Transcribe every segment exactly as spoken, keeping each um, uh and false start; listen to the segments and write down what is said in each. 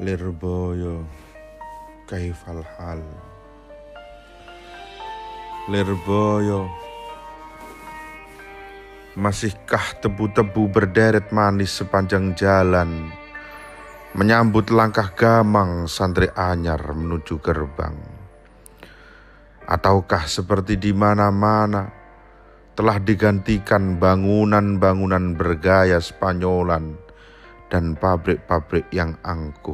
Lirboyo, kaifal hal. Lirboyo, masihkah tebu-tebu berderet manis sepanjang jalan, menyambut langkah gamang santri anyar menuju gerbang? Ataukah seperti di mana-mana telah digantikan bangunan-bangunan bergaya Spanyolan dan pabrik-pabrik yang angkuh?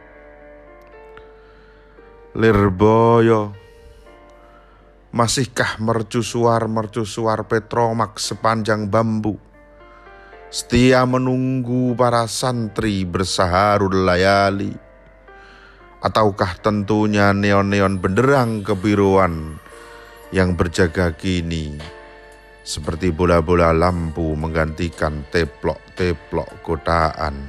Lirboyo, masihkah mercusuar-mercusuar Petromax sepanjang bambu, setia menunggu para santri bersaharul layali? Ataukah tentunya neon-neon benderang kebiruan yang berjaga kini seperti bola-bola lampu menggantikan teplok-teplok kotaan?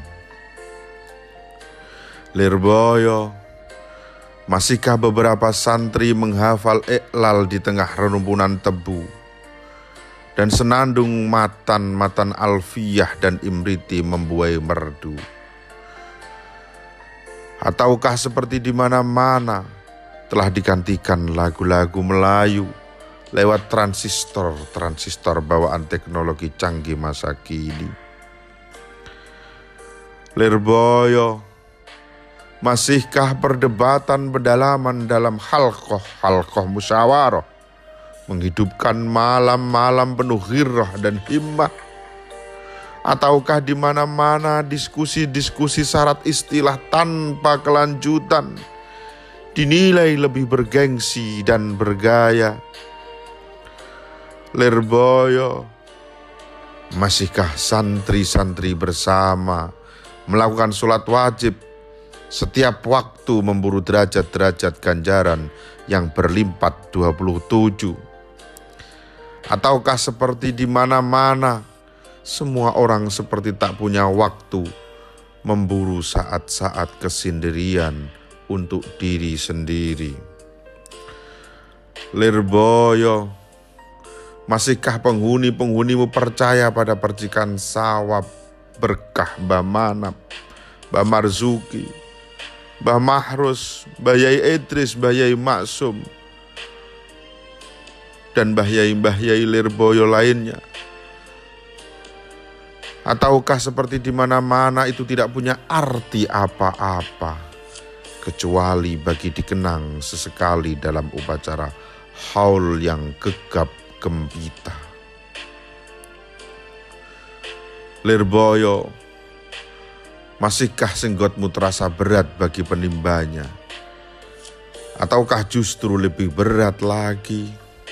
Lirboyo, masihkah beberapa santri menghafal iqlal di tengah rerumpunan tebu dan senandung matan-matan alfiyah dan imriti membuai merdu? Ataukah seperti di mana-mana telah digantikan lagu-lagu Melayu lewat transistor-transistor bawaan teknologi canggih masa kini? Lirboyo, masihkah perdebatan berdalaman dalam halqoh-halqoh musyawarah menghidupkan malam-malam penuh ghirrah dan himmah? Ataukah di mana-mana diskusi-diskusi syarat istilah tanpa kelanjutan dinilai lebih bergengsi dan bergaya? Lirboyo, masihkah santri-santri bersama melakukan sholat wajib setiap waktu memburu derajat-derajat ganjaran yang berlipat dua puluh tujuh? Ataukah seperti di mana-mana semua orang seperti tak punya waktu memburu saat-saat kesendirian untuk diri sendiri? Lirboyo, masihkah penghuni-penghunimu percaya pada percikan sawab berkah Mbah Manap, Mbah Marzuki, Mbah Mahrus, Mbah Yai Idris, Mbah Yai Maksum, dan Mbah Yai-Mbah Yai Lirboyo lainnya? Ataukah seperti di mana-mana itu tidak punya arti apa-apa kecuali bagi dikenang sesekali dalam upacara haul yang gegap gempita? Lirboyo, masihkah senggotmu terasa berat bagi penimbanya? Ataukah justru lebih berat lagi?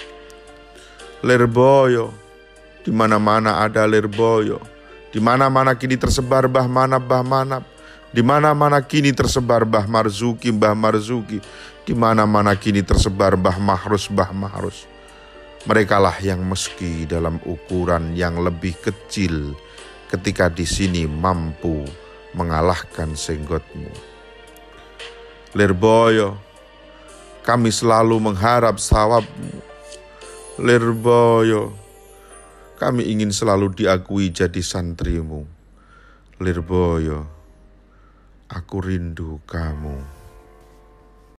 Lirboyo, di mana-mana ada Lirboyo. Di mana-mana kini tersebar Mbah Manap, Mbah Manap. Di mana-mana kini tersebar Mbah Marzuki, Mbah Marzuki. Di mana-mana kini tersebar Mbah Mahrus, Mbah Mahrus. Merekalah yang meski dalam ukuran yang lebih kecil ketika di sini mampu mengalahkan senggotmu. Lirboyo, kami selalu mengharap sawabmu. Lirboyo, kami ingin selalu diakui jadi santrimu. Lirboyo, aku rindu kamu.